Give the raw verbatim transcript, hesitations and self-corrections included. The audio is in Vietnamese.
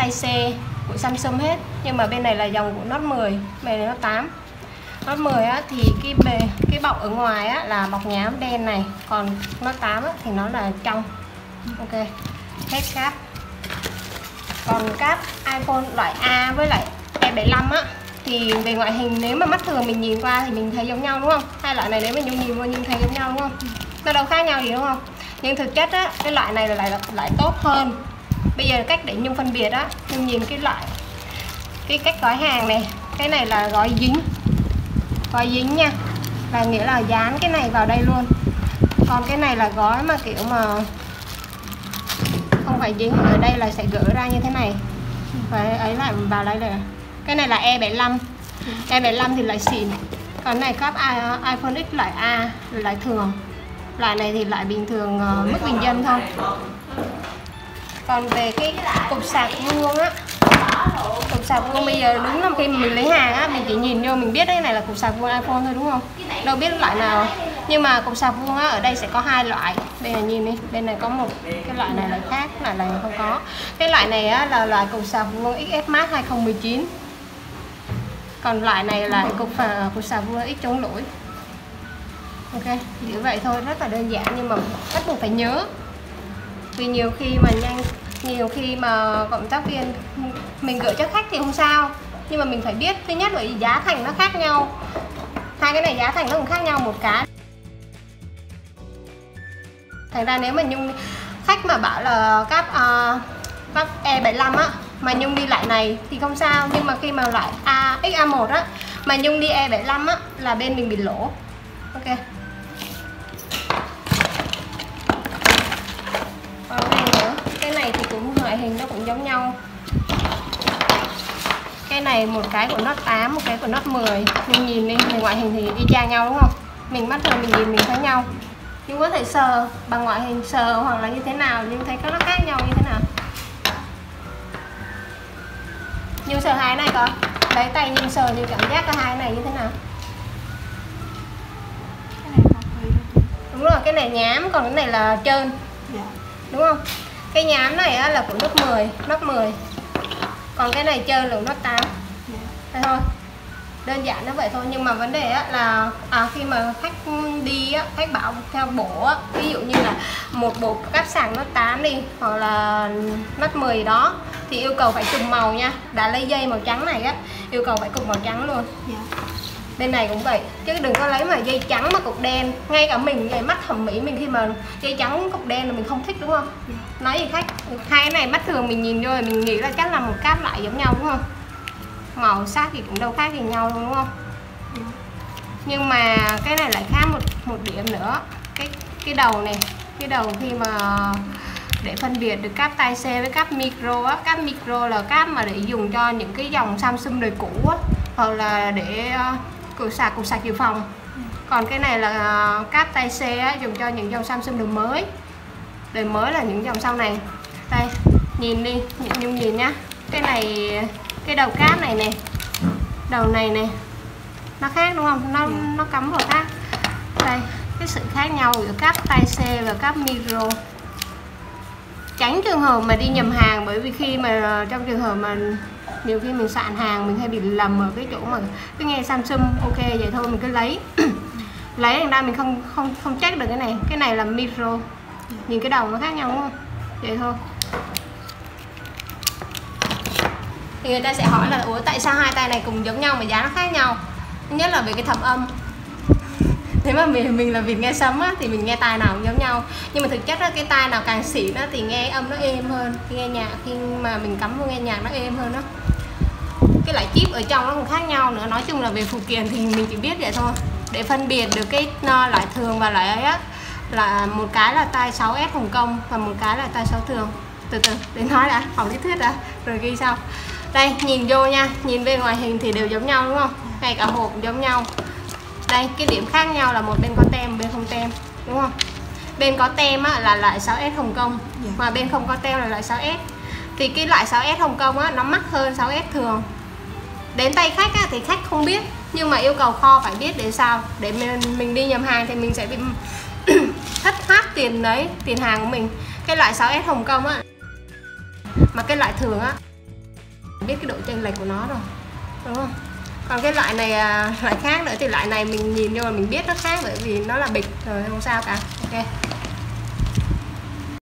tai C của Samsung hết, nhưng mà bên này là dòng của Note mười, bên này Note tám. Note mười á, thì cái bề cái bọc ở ngoài á, là bọc nhám đen này, còn Note tám á, thì nó là trong. Ok, hết cáp. Còn cáp iPhone loại A với lại E bảy mươi lăm á, thì về ngoại hình nếu mà mắt thường mình nhìn qua thì mình thấy giống nhau đúng không? Hai loại này nếu mình nhìn qua nhìn thấy giống nhau đúng không? Nó đâu khác nhau gì đúng không? Nhưng thực chất á, cái loại này là lại lại tốt hơn. Bây giờ cách để Nhung phân biệt á, Nhung nhìn cái loại cái cách gói hàng này, cái này là gói dính, gói dính nha, là nghĩa là dán cái này vào đây luôn. Còn cái này là gói mà kiểu mà không phải dính, ở đây là sẽ gỡ ra như thế này và ấy lại vào đây này. Cái này là E bảy mươi lăm, E bảy mươi lăm thì lại xịn. Còn này cáp iPhone X loại A loại thường, loại này thì lại bình thường, uh, mức bình dân thôi. Còn về cái cục sạc vuông á, cục sạc vuông bây giờ đúng là khi mình lấy hàng á, mình chỉ nhìn vô mình biết cái này là cục sạc vuông iPhone thôi đúng không? Đâu biết loại nào. Nhưng mà cục sạc vuông á, ở đây sẽ có hai loại. Đây là nhìn đi, bên này có một cái loại này là khác, loại này không có. Cái loại này á, là loại cục sạc vuông ích ép Max hai không một chín. Còn loại này là cục, cục sạc vuông X chống lỗi. Ok, như vậy thôi, rất là đơn giản nhưng mà bắt buộc phải nhớ. Vì nhiều khi mà nhanh, nhiều khi mà cộng tác viên mình gửi cho khách thì không sao, nhưng mà mình phải biết. Thứ nhất bởi vì giá thành nó khác nhau, hai cái này giá thành nó cũng khác nhau một cái. Thành ra nếu mà Nhung khách mà bảo là cáp uh, cáp E bảy mươi lăm á mà Nhung đi lại này thì không sao, nhưng mà khi mà loại A, ích A một á mà Nhung đi E bảy mươi lăm á là bên mình bị lỗ. Ok. Còn cái này nữa, cái này thì cũng ngoại hình nó cũng giống nhau. Cái này một cái của Note tám, một cái của Note mười. Mình nhìn đi, mình ngoại hình thì y chang nhau đúng không? Mình mắt thường mình nhìn mình thấy nhau. Nhưng có thể sờ bằng ngoại hình, sờ hoặc là như thế nào nhưng thấy nó khác nhau như thế nào. Nhưng sờ hai này coi, lấy tay nhưng sờ thì cảm giác cả hai này như thế nào? Cái này không phải. Đúng rồi, cái này nhám, còn cái này là trơn. Dạ. Đúng không? Cái nhám này á, là của Note mười, Note mười. Còn cái này trơn là của Note tám. Dạ. Thế thôi. Đơn giản nó vậy thôi, nhưng mà vấn đề á, là à, khi mà khách đi á, khách bảo theo bộ á, ví dụ như là một bộ cáp sạc Note tám đi hoặc là Note mười đó thì yêu cầu phải trùng màu nha. Đã lấy dây màu trắng này á, yêu cầu phải cục màu trắng luôn. Dạ. Bên này cũng vậy, chứ đừng có lấy mà dây trắng mà cục đen. Ngay cả mình về mắt thẩm mỹ mình khi mà dây trắng cục đen là mình không thích đúng không? Dạ. Nói gì khách, hai cái này mắt thường mình nhìn vô rồi mình nghĩ là chắc là một cáp lại giống nhau đúng không? Màu sắc thì cũng đâu khác gì nhau luôn đúng không? Dạ. Nhưng mà cái này lại khác một một điểm nữa, cái cái đầu này, cái đầu khi mà để phân biệt được cáp tai C với cáp micro á, cáp micro là cáp mà để dùng cho những cái dòng Samsung đời cũ á, hoặc là để uh, cục sạc cục sạc dự phòng. Còn cái này là uh, cáp tai C á, dùng cho những dòng Samsung đời mới. Đời mới là những dòng sau này. Đây, nhìn đi, Nhung nhìn nhá. Cái này, cái đầu cáp này nè, đầu này nè, nó khác đúng không? Nó yeah. nó cắm vào khác. Đây, cái sự khác nhau giữa cáp tai C và cáp micro. Tránh trường hợp mà đi nhầm hàng, bởi vì khi mà trong trường hợp mà nhiều khi mình soạn hàng mình hay bị lầm ở cái chỗ mà cứ nghe Samsung ok vậy thôi mình cứ lấy lấy thành ra mình không không không check được cái này. Cái này là micro, nhìn cái đầu nó khác nhau đúng không? Vậy thôi. Thì người ta sẽ hỏi là ủa tại sao hai tay này cùng giống nhau mà giá nó khác nhau? Thứ nhất là về cái thẩm âm. Nếu mà mình mình là việc nghe sấm á, thì mình nghe tai nào cũng giống nhau. Nhưng mà thực chất á, cái tai nào càng xịn á, thì nghe âm nó êm hơn. Khi nghe nhạc, khi mà mình cắm vô nghe nhạc nó êm hơn đó. Cái loại chip ở trong nó cũng khác nhau nữa. Nói chung là về phụ kiện thì mình chỉ biết vậy thôi. Để phân biệt được cái loại thường và loại ấy á, là một cái là tai sáu S Hồng Kông và một cái là tai sáu thường. Từ từ, để nói đã, học lý thuyết đã, rồi ghi sau. Đây, nhìn vô nha, nhìn bên ngoài hình thì đều giống nhau đúng không? Ngay cả hộp cũng giống nhau. Đây, cái điểm khác nhau là một bên có tem, bên không tem, đúng không? Bên có tem á, là loại sáu S Hồng Kông, yeah. Mà bên không có tem là loại sáu S. Thì cái loại sáu S Hồng Kông á, nó mắc hơn sáu S thường. Đến tay khách á, thì khách không biết, nhưng mà yêu cầu kho phải biết để sao? Để mình, mình đi nhầm hàng thì mình sẽ bị thất thoát tiền đấy, tiền hàng của mình. Cái loại sáu S Hồng Kông á, mà cái loại thường á biết cái độ chênh lệch của nó rồi, đúng không? Còn cái loại này loại khác nữa thì loại này mình nhìn nhưng mà mình biết nó khác, bởi vì nó là bịch rồi, không sao cả. Ok.